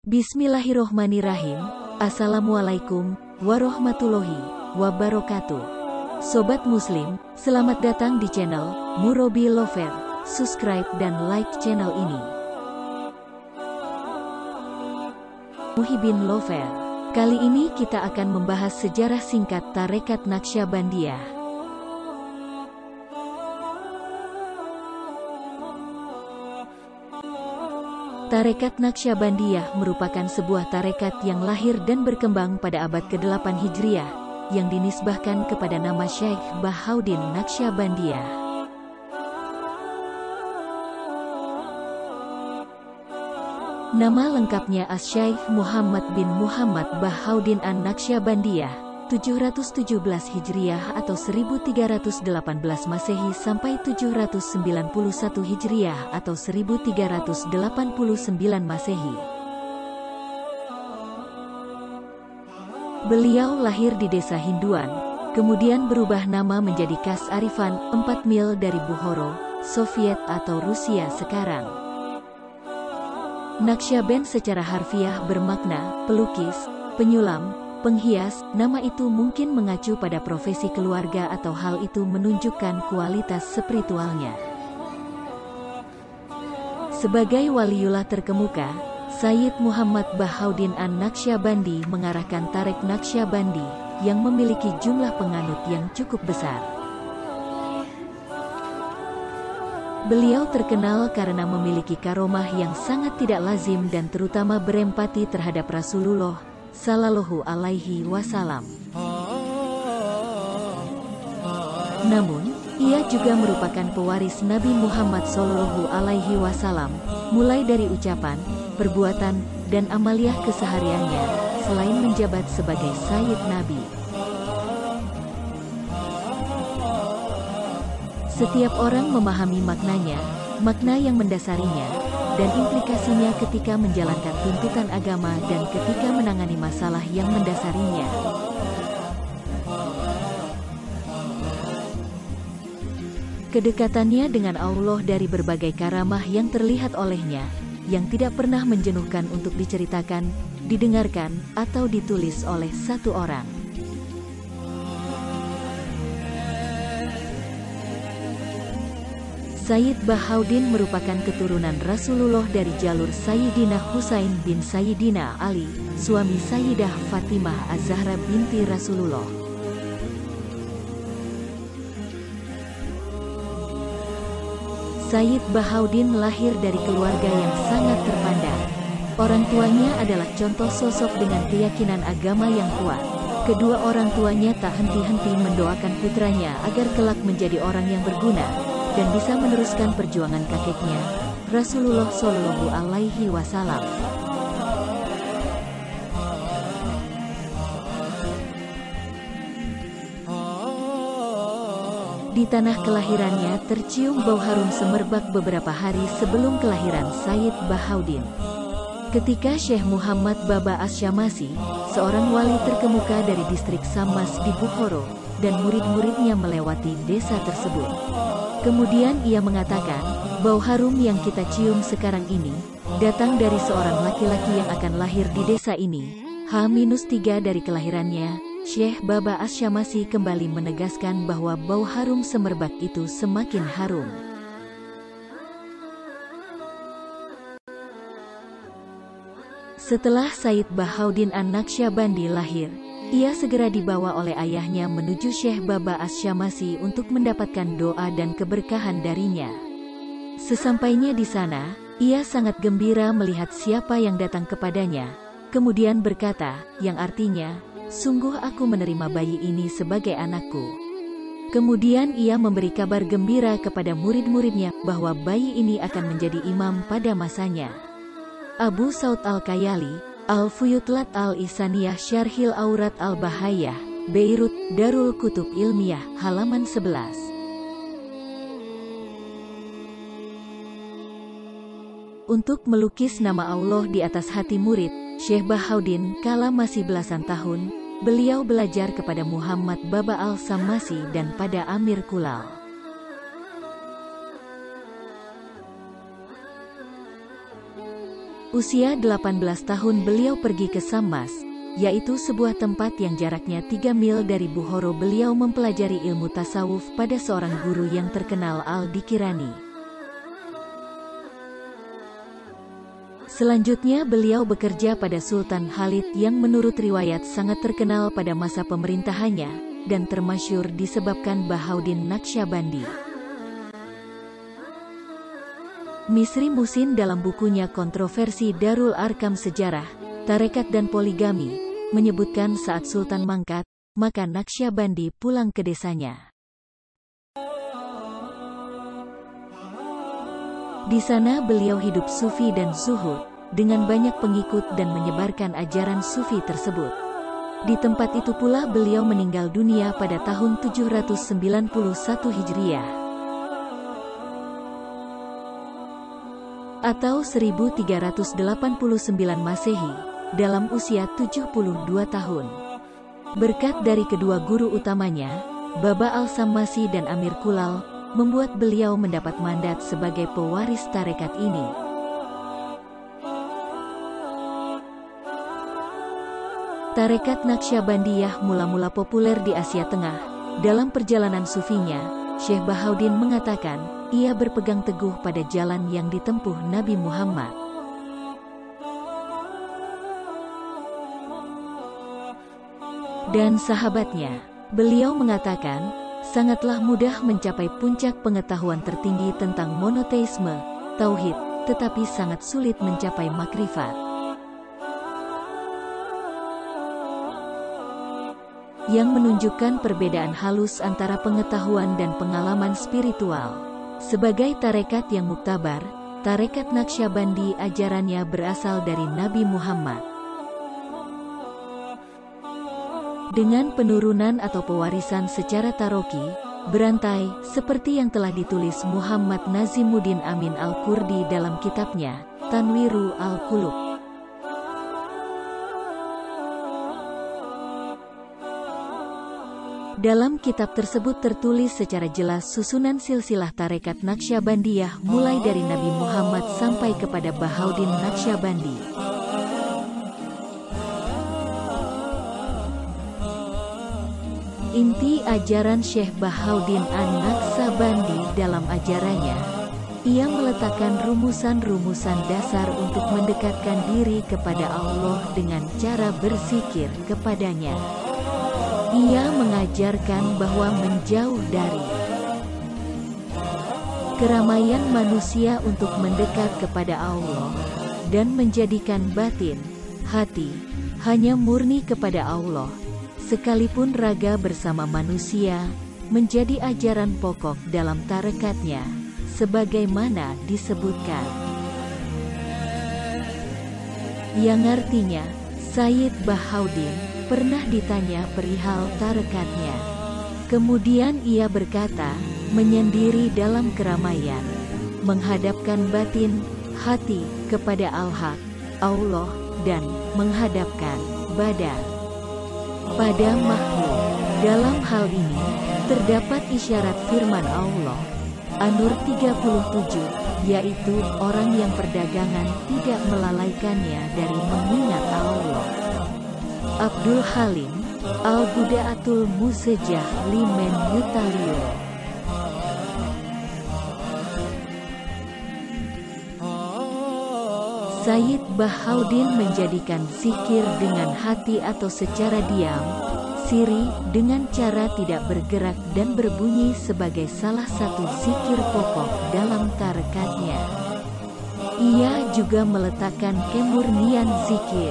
Bismillahirrohmanirrahim. Assalamualaikum warahmatullahi wabarakatuh. Sobat Muslim, selamat datang di channel Murabi Lover. Subscribe dan like channel ini. Muhibin Lover. Kali ini kita akan membahas sejarah singkat Tarekat Naqsyabandiyah. Tarekat Naqsyabandiyah merupakan sebuah tarekat yang lahir dan berkembang pada abad ke-8 Hijriah, yang dinisbahkan kepada nama Syekh Bahauddin Naqsyabandiyah. Nama lengkapnya Asy-Syaikh Muhammad bin Muhammad Bahauddin an-Naqsyabandiyah, 717 Hijriah atau 1318 Masehi sampai 791 Hijriah atau 1389 Masehi. Beliau lahir di desa Hinduan, kemudian berubah nama menjadi Kas Arifan, 4 mil dari Bukhara, Soviet atau Rusia sekarang. Naqsyaband secara harfiah bermakna pelukis, penyulam, penghias. Nama itu mungkin mengacu pada profesi keluarga atau hal itu menunjukkan kualitas spiritualnya. Sebagai waliullah terkemuka, Sayyid Muhammad Bahauddin an-Naqsyabandi mengarahkan Tarekat Naqsyabandi yang memiliki jumlah penganut yang cukup besar. Beliau terkenal karena memiliki karomah yang sangat tidak lazim dan terutama berempati terhadap Rasulullah Sallallahu Alaihi Wasallam. Namun, ia juga merupakan pewaris Nabi Muhammad Sallallahu Alaihi Wasallam, mulai dari ucapan, perbuatan, dan amaliyah kesehariannya, selain menjabat sebagai Sayyid Nabi. Setiap orang memahami maknanya, makna yang mendasarinya, dan implikasinya ketika menjalankan tuntutan agama dan ketika menangani masalah yang mendasarinya. Kedekatannya dengan Allah dari berbagai karamah yang terlihat olehnya, yang tidak pernah menjenuhkan untuk diceritakan, didengarkan, atau ditulis oleh satu orang. Sayyid Bahauddin merupakan keturunan Rasulullah dari jalur Sayyidina Husain bin Sayyidina Ali, suami Sayyidah Fatimah Az-Zahra binti Rasulullah. Sayyid Bahauddin lahir dari keluarga yang sangat terpandang. Orang tuanya adalah contoh sosok dengan keyakinan agama yang kuat. Kedua orang tuanya tak henti-henti mendoakan putranya agar kelak menjadi orang yang berguna dan bisa meneruskan perjuangan kakeknya, Rasulullah Shallallahu Alaihi Wasallam. Di tanah kelahirannya tercium bau harum semerbak beberapa hari sebelum kelahiran Sayyid Bahauddin. Ketika Syekh Muhammad Baba Asy-Syamasi, seorang wali terkemuka dari distrik Samas di Bukhara, dan murid-muridnya melewati desa tersebut. Kemudian ia mengatakan, bau harum yang kita cium sekarang ini, datang dari seorang laki-laki yang akan lahir di desa ini. H-3 dari kelahirannya, Syekh Baba Asy-Syamasi kembali menegaskan bahwa bau harum semerbak itu semakin harum. Setelah Sayyid Bahauddin an-Naqsyabandi lahir, ia segera dibawa oleh ayahnya menuju Syekh Baba Asy-Syamasi untuk mendapatkan doa dan keberkahan darinya. Sesampainya di sana, ia sangat gembira melihat siapa yang datang kepadanya, kemudian berkata, yang artinya, sungguh aku menerima bayi ini sebagai anakku. Kemudian ia memberi kabar gembira kepada murid-muridnya bahwa bayi ini akan menjadi imam pada masanya. Abu Saud Al-Kayali, Al-Fuyutlat Al-Ihsaniyah Syarhil Aurat Al-Bahayah, Beirut, Darul Kutub Ilmiah, halaman 11. Untuk melukis nama Allah di atas hati murid, Syekh Bahauddin kala masih belasan tahun, beliau belajar kepada Muhammad Baba Al-Sammasi dan pada Amir Kulal. Usia 18 tahun beliau pergi ke Samas, yaitu sebuah tempat yang jaraknya 3 mil dari Bukhara. Beliau mempelajari ilmu tasawuf pada seorang guru yang terkenal Al-Dikirani. Selanjutnya beliau bekerja pada Sultan Khalid yang menurut riwayat sangat terkenal pada masa pemerintahannya, dan termasyhur disebabkan Bahauddin Naqsyabandi. Misri Musin dalam bukunya Kontroversi Darul Arkam Sejarah, Tarekat dan Poligami, menyebutkan saat Sultan mangkat, maka Naqsyabandi pulang ke desanya. Di sana beliau hidup sufi dan zuhud, dengan banyak pengikut dan menyebarkan ajaran sufi tersebut. Di tempat itu pula beliau meninggal dunia pada tahun 791 Hijriah. Atau 1389 Masehi, dalam usia 72 tahun. Berkat dari kedua guru utamanya, Baba Al-Sammasi dan Amir Kulal, membuat beliau mendapat mandat sebagai pewaris tarekat ini. Tarekat Naqsyabandiyah mula-mula populer di Asia Tengah. Dalam perjalanan sufinya, Syekh Bahauddin mengatakan, ia berpegang teguh pada jalan yang ditempuh Nabi Muhammad. Dan sahabatnya, beliau mengatakan, sangatlah mudah mencapai puncak pengetahuan tertinggi tentang monoteisme, tauhid, tetapi sangat sulit mencapai makrifat. Yang menunjukkan perbedaan halus antara pengetahuan dan pengalaman spiritual. Sebagai tarekat yang muktabar, tarekat Naqsyabandi ajarannya berasal dari Nabi Muhammad. Dengan penurunan atau pewarisan secara taroki, berantai, seperti yang telah ditulis Muhammad Nazimuddin Amin Al-Kurdi dalam kitabnya, Tanwiru Al-Qulub. Dalam kitab tersebut tertulis secara jelas susunan silsilah tarekat Naqsyabandiyah mulai dari Nabi Muhammad sampai kepada Bahauddin Naqsyabandi. Inti ajaran Syekh Bahauddin An-Naqsyabandi dalam ajarannya, ia meletakkan rumusan-rumusan dasar untuk mendekatkan diri kepada Allah dengan cara berzikir kepadanya. Ia mengajarkan bahwa menjauh dari keramaian manusia untuk mendekat kepada Allah, dan menjadikan batin, hati, hanya murni kepada Allah, sekalipun raga bersama manusia, menjadi ajaran pokok dalam tarekatnya, sebagaimana disebutkan. Yang artinya, Sayyid Bahauddin pernah ditanya perihal tarekatnya. Kemudian ia berkata, menyendiri dalam keramaian, menghadapkan batin, hati, kepada Al-Haq, Allah, dan menghadapkan badan pada makhluk. Dalam hal ini, terdapat isyarat firman Allah, An-Nur 37, yaitu orang yang perdagangan tidak melalaikannya dari mengingat Allah. Abdul Halim, Al-Buda'atul Musajjah Limen Yutalio. Sayyid Bahauddin menjadikan zikir dengan hati atau secara diam, siri, dengan cara tidak bergerak dan berbunyi sebagai salah satu zikir pokok dalam tarekatnya. Ia juga meletakkan kemurnian zikir.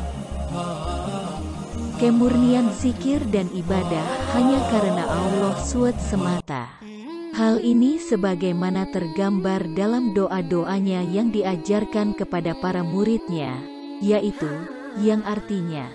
Kemurnian zikir dan ibadah hanya karena Allah SWT semata. Hal ini sebagaimana tergambar dalam doa-doanya yang diajarkan kepada para muridnya, yaitu, yang artinya,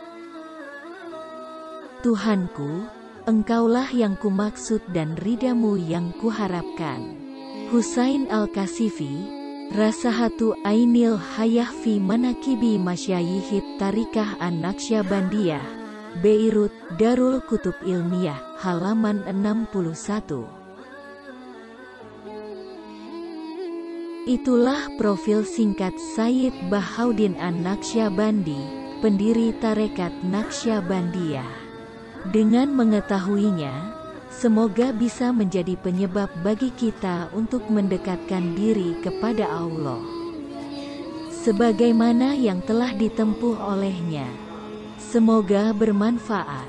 Tuhanku, Engkaulah yang kumaksud dan ridamu yang kuharapkan. Husain Al-Kasifi, Rasahatu Ainil Hayah fi Manakibi Masyayihit Tarikah An-Naqsyabandiyah, Beirut, Darul Kutub Ilmiah, halaman 61. Itulah profil singkat Sayyid Bahauddin An-Naqsyabandi, pendiri Tarekat Naqsyabandiyah. Dengan mengetahuinya, semoga bisa menjadi penyebab bagi kita untuk mendekatkan diri kepada Allah, sebagaimana yang telah ditempuh olehnya. Semoga bermanfaat.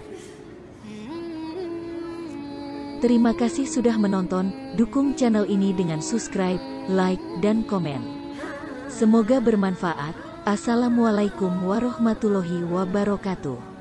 Terima kasih sudah menonton. Dukung channel ini dengan subscribe, like, dan komen. Semoga bermanfaat. Assalamualaikum warahmatullahi wabarakatuh.